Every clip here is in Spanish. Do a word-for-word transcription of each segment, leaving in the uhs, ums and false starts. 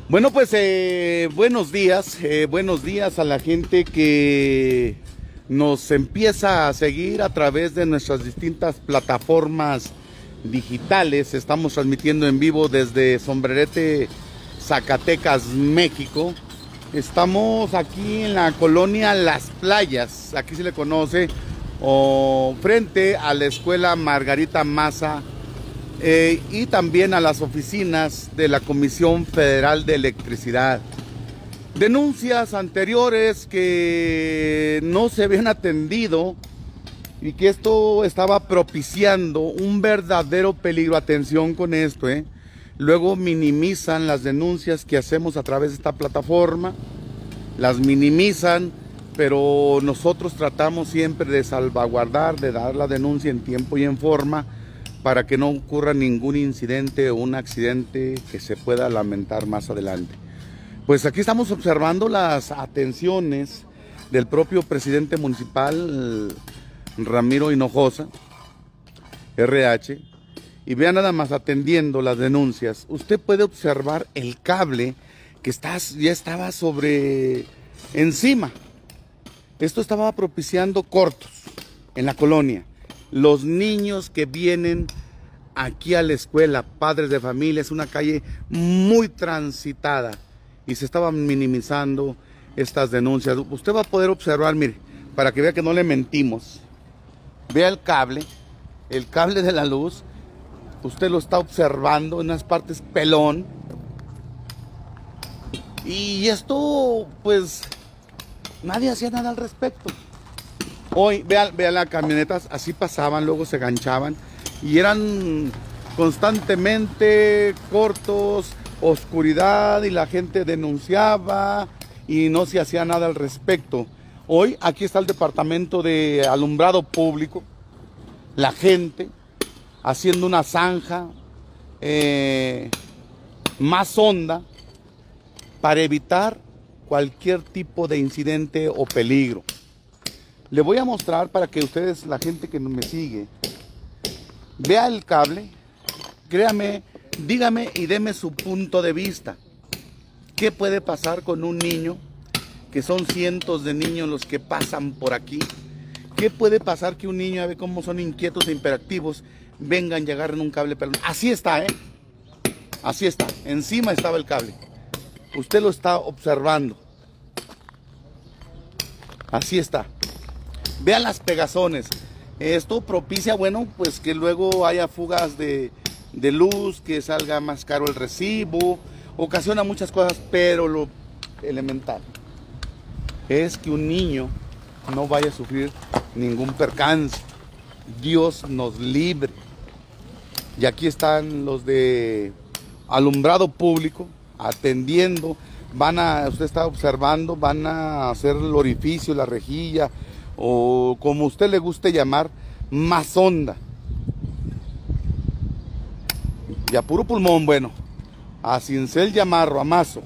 Bueno, pues eh, buenos días, eh, buenos días a la gente que nos empieza a seguir a través de nuestras distintas plataformas digitales. Estamos transmitiendo en vivo desde Sombrerete, Zacatecas, México. Estamos aquí en la colonia Las Playas, aquí se le conoce, o frente a la escuela Margarita Maza, eh, y también a las oficinas de la Comisión Federal de Electricidad. Denuncias anteriores que no se habían atendido y que esto estaba propiciando un verdadero peligro. Atención con esto, ¿eh? Luego minimizan las denuncias que hacemos a través de esta plataforma, las minimizan, pero nosotros tratamos siempre de salvaguardar, de dar la denuncia en tiempo y en forma para que no ocurra ningún incidente o un accidente que se pueda lamentar más adelante. Pues aquí estamos observando las atenciones del propio presidente municipal, Ramiro Hinojosa, R H, y vean nada más atendiendo las denuncias. Usted puede observar el cable que está, ya estaba sobre encima. Esto estaba propiciando cortos en la colonia. Los niños que vienen aquí a la escuela, padres de familia, es una calle muy transitada y se estaban minimizando estas denuncias. Usted va a poder observar, mire, para que vea que no le mentimos. Vea el cable, el cable de la luz. Usted lo está observando en unas partes pelón. Y esto, pues, nadie hacía nada al respecto. Hoy, vean, vean las camionetas, así pasaban, luego se ganchaban. Y eran constantemente cortos, oscuridad, y la gente denunciaba y no se hacía nada al respecto. Hoy, aquí está el departamento de alumbrado público. La gente haciendo una zanja eh, más honda para evitar cualquier tipo de incidente o peligro. Le voy a mostrar para que ustedes, la gente que me sigue, vea el cable, créame, dígame y deme su punto de vista. ¿Qué puede pasar con un niño? Que son cientos de niños los que pasan por aquí. ¿Qué puede pasar que un niño, a ver cómo son inquietos e hiperactivos, vengan y agarren un cable pelón? Así está, ¿eh? Así está, encima estaba el cable. Usted lo está observando. Así está. Vean las pegazones. Esto propicia, bueno, pues que luego haya fugas de, de luz, que salga más caro el recibo, ocasiona muchas cosas, pero lo elemental es que un niño no vaya a sufrir ningún percance. Dios nos libre. Y aquí están los de alumbrado público atendiendo. Van a, usted está observando, van a hacer el orificio, la rejilla, o como usted le guste llamar, más honda. Y a puro pulmón, bueno, a cincel y amarro, amazo,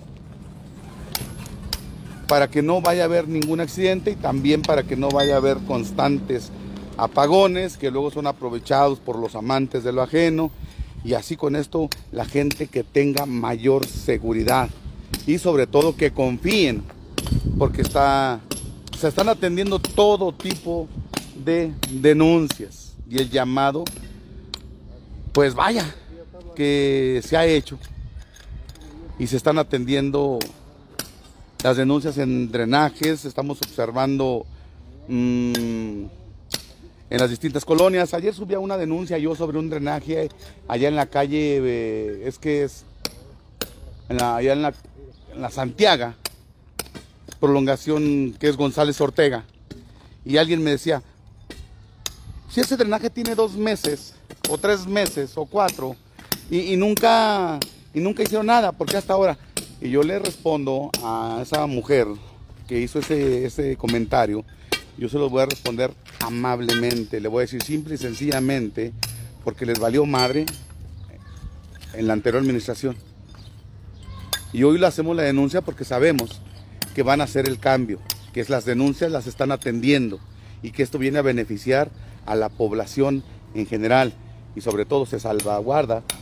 para que no vaya a haber ningún accidente y también para que no vaya a haber constantes apagones que luego son aprovechados por los amantes de lo ajeno. Y así con esto la gente que tenga mayor seguridad y sobre todo que confíen, porque está, se están atendiendo todo tipo de denuncias y el llamado, pues vaya, que se ha hecho y se están atendiendo las denuncias en drenajes. Estamos observando mmm, en las distintas colonias. Ayer subía una denuncia yo sobre un drenaje allá en la calle, eh, es que es en la, allá en la, en la Santiago, prolongación que es González Ortega. Y alguien me decía, si ese drenaje tiene dos meses, o tres meses, o cuatro, y, y, nunca, y nunca hicieron nada, ¿por qué hasta ahora? Y yo le respondo a esa mujer que hizo ese, ese comentario, yo se lo voy a responder amablemente, le voy a decir simple y sencillamente, porque les valió madre en la anterior administración. Y hoy le hacemos la denuncia porque sabemos que van a hacer el cambio, que las denuncias las están atendiendo y que esto viene a beneficiar a la población en general y sobre todo se salvaguarda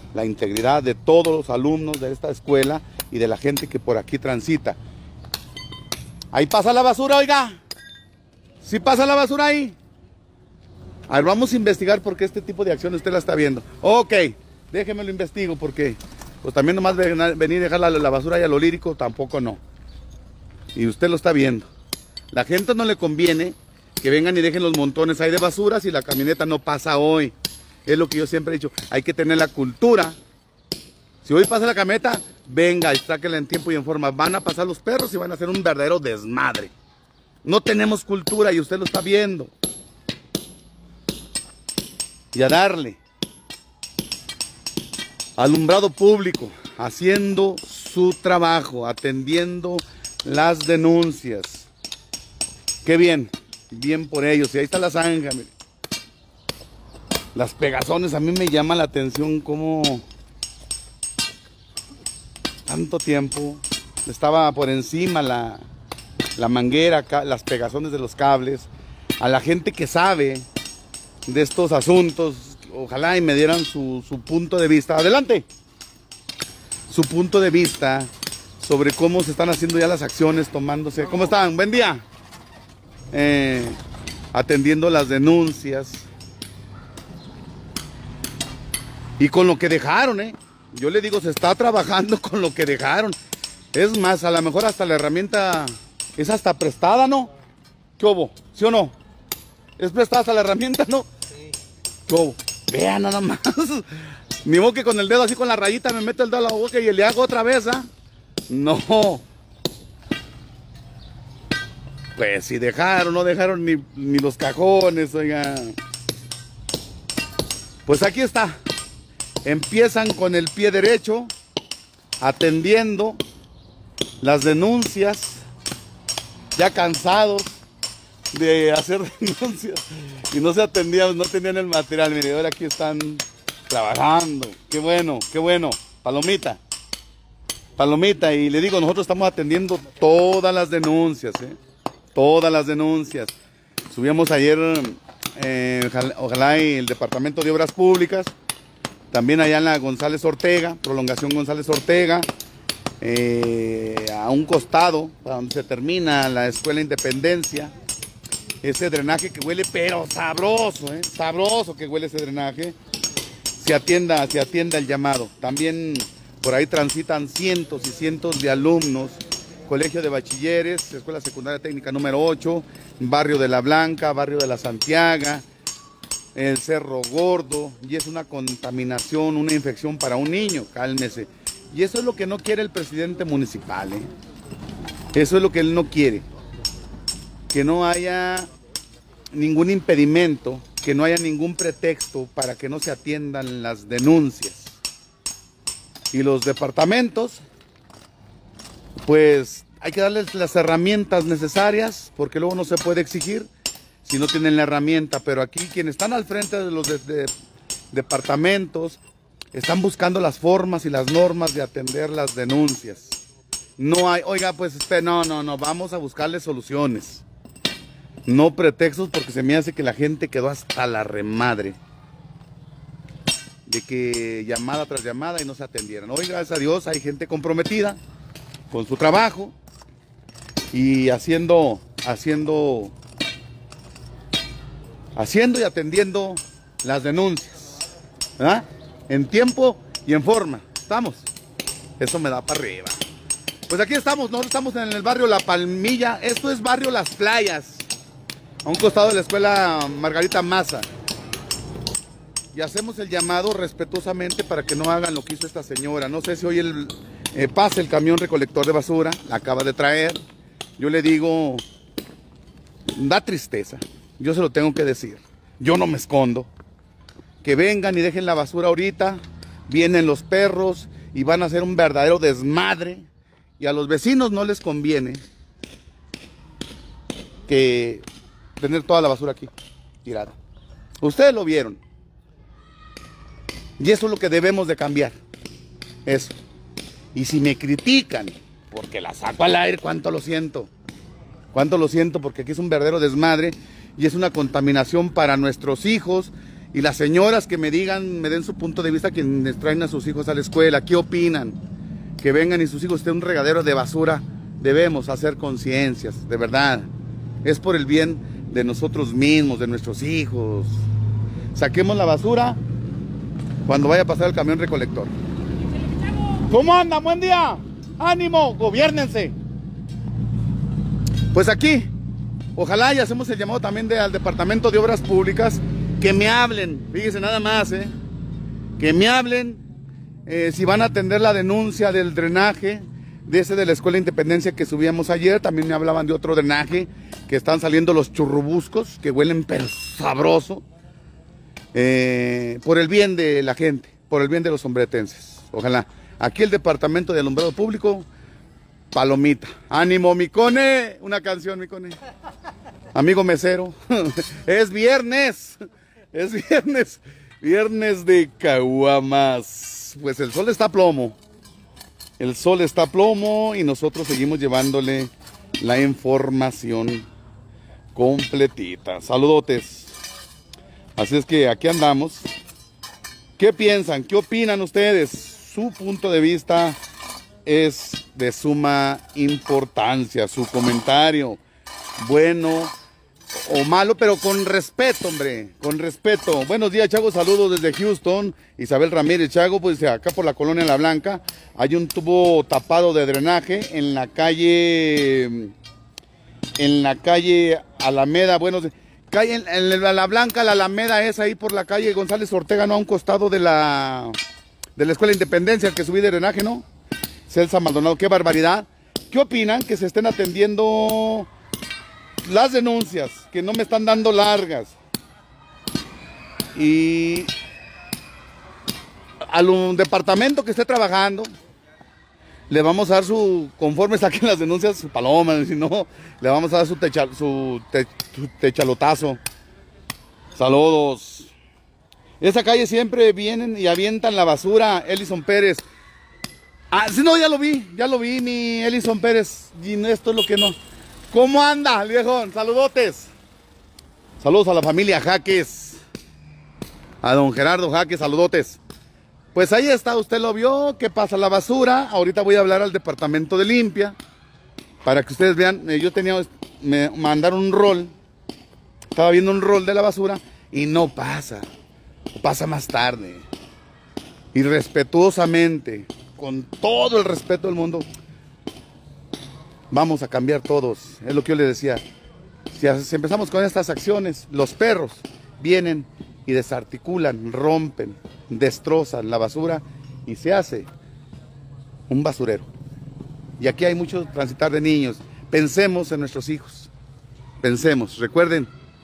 la integridad de todos los alumnos de esta escuela y de la gente que por aquí transita. Ahí pasa la basura, oiga. ¿Sí pasa la basura ahí? A ver, vamos a investigar por qué este tipo de acciones usted la está viendo. Ok, déjeme lo investigo porque pues también nomás venir y dejar la, la basura ahí a lo lírico, tampoco no. Y usted lo está viendo. La gente no le conviene que vengan y dejen los montones ahí de basura si la camioneta no pasa hoy. Es lo que yo siempre he dicho, hay que tener la cultura. Si hoy pasa la camioneta, venga y sáquela en tiempo y en forma. Van a pasar los perros y van a hacer un verdadero desmadre. No tenemos cultura y usted lo está viendo. Y a darle. Alumbrado público, haciendo su trabajo, atendiendo las denuncias. Qué bien, bien por ellos. Y ahí está la zanja, mire. Las pegazones, a mí me llama la atención cómo tanto tiempo estaba por encima la, la manguera, las pegazones de los cables. A la gente que sabe de estos asuntos, ojalá y me dieran su, su punto de vista. Adelante. Su punto de vista sobre cómo se están haciendo ya las acciones, tomándose. ¿Cómo están? Buen día. Eh, atendiendo las denuncias. Y con lo que dejaron, ¿eh? Yo le digo, se está trabajando con lo que dejaron. Es más, a lo mejor hasta la herramienta es hasta prestada, ¿no? ¿Qué hubo? ¿Sí o no? ¿Es prestada hasta la herramienta, no? Sí. ¿Qué hubo? Vean nada más. Ni modo que con el dedo así con la rayita me meto el dedo a la boca y le hago otra vez, ¿ah? ¿eh? No. Pues si dejaron, no dejaron ni, ni los cajones, oiga. Pues aquí está. Empiezan con el pie derecho, atendiendo las denuncias, ya cansados de hacer denuncias y no se atendían, no tenían el material. Mire, ahora aquí están trabajando. Qué bueno, qué bueno. Palomita, palomita. Y le digo, nosotros estamos atendiendo todas las denuncias, ¿eh? Todas las denuncias. Subíamos ayer, eh, ojalá, ojalá y el Departamento de Obras Públicas, también allá en la González Ortega, prolongación González Ortega, eh, a un costado, para donde se termina la Escuela Independencia, ese drenaje que huele, pero sabroso, ¿eh? Sabroso que huele ese drenaje, se atienda, se atienda el llamado. También por ahí transitan cientos y cientos de alumnos, Colegio de Bachilleres, Escuela Secundaria Técnica número ocho, Barrio de la Blanca, Barrio de la Santiaga, el Cerro Gordo, y es una contaminación, una infección para un niño, cálmese. Y eso es lo que no quiere el presidente municipal, ¿eh? Eso es lo que él no quiere. Que no haya ningún impedimento, que no haya ningún pretexto para que no se atiendan las denuncias. Y los departamentos, pues hay que darles las herramientas necesarias, porque luego no se puede exigir si no tienen la herramienta. Pero aquí quienes están al frente de los de, de, departamentos están buscando las formas y las normas de atender las denuncias. No hay, oiga, pues este, no, no, no, vamos a buscarle soluciones. No pretextos, porque se me hace que la gente quedó hasta la remadre de que llamada tras llamada y no se atendieran. Hoy, gracias a Dios, hay gente comprometida con su trabajo y haciendo, haciendo, haciendo y atendiendo las denuncias, ¿verdad? En tiempo y en forma. ¿Estamos? Eso me da para arriba. Pues aquí estamos, nosotros estamos en el barrio La Palmilla. Esto es barrio Las Playas, a un costado de la escuela Margarita Maza. Y hacemos el llamado respetuosamente para que no hagan lo que hizo esta señora. No sé si hoy el, eh, pasa el camión recolector de basura, la acaba de traer. Yo le digo, da tristeza, yo se lo tengo que decir. Yo no me escondo. Que vengan y dejen la basura ahorita, vienen los perros y van a hacer un verdadero desmadre. Y a los vecinos no les conviene que tener toda la basura aquí tirada. Ustedes lo vieron. Y eso es lo que debemos de cambiar. Eso. Y si me critican porque la saco al aire, cuánto lo siento. Cuánto lo siento, porque aquí es un verdadero desmadre y es una contaminación para nuestros hijos Y las señoras que me digan, me den su punto de vista, quienes traen a sus hijos a la escuela, ¿qué opinan? Que vengan y sus hijos estén en un regadero de basura. Debemos hacer conciencias, de verdad. Es por el bien de nosotros mismos, de nuestros hijos. Saquemos la basura cuando vaya a pasar el camión recolector. ¿Cómo andan? Buen día. Ánimo, gobiérnense. Pues aquí, ojalá y hacemos el llamado también de, al Departamento de Obras Públicas, que me hablen, fíjense nada más, ¿eh? que me hablen eh, si van a atender la denuncia del drenaje, de ese de la Escuela Independencia que subíamos ayer. También me hablaban de otro drenaje, que están saliendo los churrubuscos, que huelen pero sabroso, eh, por el bien de la gente, por el bien de los sombretenses. Ojalá. Aquí el Departamento de Alumbrado Público, palomita. Ánimo, mi Cone, una canción, mi Cone. Amigo mesero, es viernes. Es viernes, viernes de caguamas. Pues el sol está a plomo. El sol está a plomo y nosotros seguimos llevándole la información completita. Saludotes. Así es que aquí andamos. ¿Qué piensan? ¿Qué opinan ustedes? Su punto de vista es de suma importancia. Su comentario, bueno o malo, pero con respeto, hombre, con respeto. Buenos días, Chago, saludos desde Houston. Isabel Ramírez, Chago, pues acá por la colonia La Blanca hay un tubo tapado de drenaje en la calle, en la calle Alameda, bueno, calle en, en La Blanca, la Alameda es ahí por la calle González Ortega, no, a un costado de la, de la Escuela Independencia, que subí de drenaje, ¿no? Celsa Maldonado, qué barbaridad. ¿Qué opinan? Que se estén atendiendo las denuncias, que no me están dando largas. Y al departamento que esté trabajando, le vamos a dar su, conforme saquen las denuncias, su paloma, si no, le vamos a dar su, techa, su, te, su techalotazo. Saludos. Esa calle siempre vienen y avientan la basura. Elison Pérez. Ah, sí, no, ya lo vi, ya lo vi, mi Elison Pérez. Y esto es lo que no. ¿Cómo anda, viejón? Saludotes. Saludos a la familia Jaques. A don Gerardo Jaques, saludotes. Pues ahí está, usted lo vio, ¿qué pasa? La basura. Ahorita voy a hablar al departamento de limpia, para que ustedes vean. Yo tenía, me mandaron un rol, estaba viendo un rol de la basura y no pasa. Pasa más tarde. Y respetuosamente, con todo el respeto del mundo, vamos a cambiar todos. Es lo que yo les decía. Si, si empezamos con estas acciones, los perros vienen y desarticulan, rompen, destrozan la basura y se hace un basurero. Y aquí hay mucho transitar de niños. Pensemos en nuestros hijos. Pensemos. Recuerden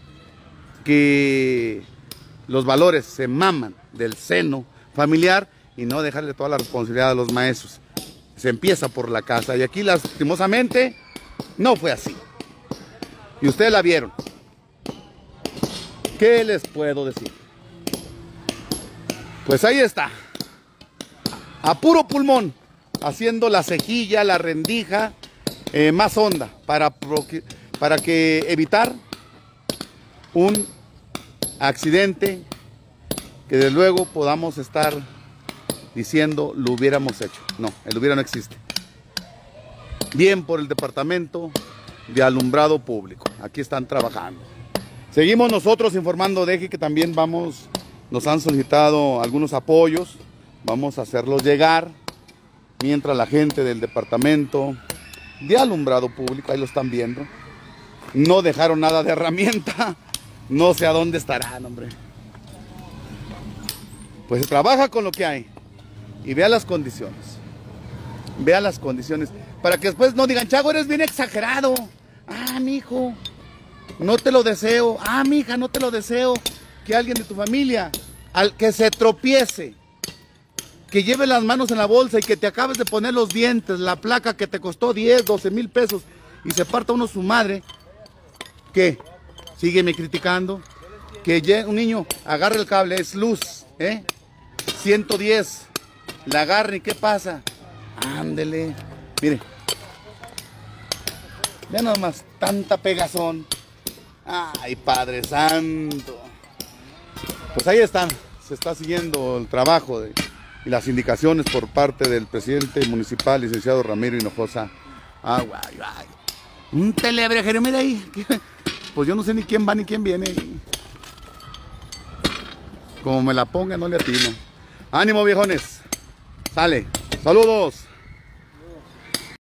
que los valores se maman del seno familiar y no dejarle toda la responsabilidad a los maestros. Se empieza por la casa y aquí lastimosamente no fue así. Y ustedes la vieron. ¿Qué les puedo decir? Pues ahí está, a puro pulmón, haciendo la cejilla, la rendija eh, más honda para, para que evitar un accidente que de luego podamos estar diciendo lo hubiéramos hecho. No, el hubiera no existe. Bien por el Departamento de Alumbrado Público, aquí están trabajando. Seguimos nosotros informando de que también vamos, nos han solicitado algunos apoyos, vamos a hacerlos llegar, mientras la gente del Departamento de Alumbrado Público, ahí lo están viendo, no dejaron nada de herramienta, no sé a dónde estarán, hombre. Pues se trabaja con lo que hay y vea las condiciones, vea las condiciones, para que después no digan, Chago, eres bien exagerado. Ah, mijo, no te lo deseo. Ah, mija, no te lo deseo. Que alguien de tu familia, al que se tropiece, que lleve las manos en la bolsa y que te acabes de poner los dientes, la placa que te costó diez, doce mil pesos y se parta uno su madre, ¿qué? Sígueme criticando. Que un niño agarre el cable, es luz, ¿eh? ciento diez, la agarre y ¿qué pasa? Ándele, mire. Ya nada más, tanta pegazón. Ay, Padre Santo. Pues ahí están, se está siguiendo el trabajo de, y las indicaciones por parte del presidente municipal, licenciado Ramiro Hinojosa. Ah, guay, guay. Un telebrejero, mira ahí. Pues yo no sé ni quién va ni quién viene. Como me la ponga, no le atino. Ánimo, viejones. Sale. Saludos.